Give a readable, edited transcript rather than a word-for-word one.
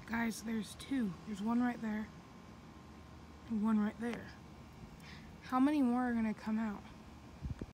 Guys, there's two. There's one right there and one right there. How many more are gonna come out?